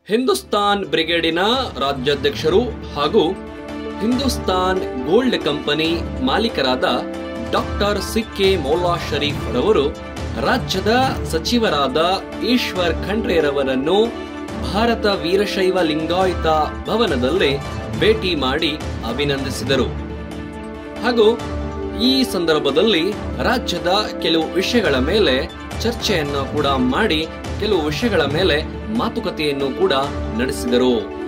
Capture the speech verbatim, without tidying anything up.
ಹಿಂದೂಸ್ತಾನ್ ಬ್ರಿಗೇಡಿನ ರಾಜ್ಯಾಧ್ಯಕ್ಷರು ಹಾಗೂ ಹಿಂದೂಸ್ತಾನ್ ಗೋಲ್ಡ್ ಕಂಪನಿ ಮಾಲೀಕರಾದ ಡಾಕ್ಟರ್ ಸಿಕ್ಕೆ ಮೌಲಾ ಶರೀಫ್ ರವರು ರಾಜ್ಯದ ಸಚಿವರಾದ ಈಶ್ವರ್ ಖಂಡ್ರೆರವರನ್ನು ಭಾರತ ವೀರಶೈವ ಲಿಂಗಾಯತ ಭವನದಲ್ಲಿ ಭೇಟಿ ಮಾಡಿ ಅಭಿನಂದಿಸಿದರು. ಹಾಗೂ ಈ ಸಂದರ್ಭದಲ್ಲಿ ರಾಜ್ಯದ ಕೆಲವು ವಿಷಯಗಳ ಮೇಲೆ ಚರ್ಚೆಯನ್ನು ಕೂಡ ಮಾಡಿ ಕೆಲವು ವಿಷಯಗಳ ಮೇಲೆ ಮಾತುಕತೆಯನ್ನು ಕೂಡ ನಡೆಸಿದರು.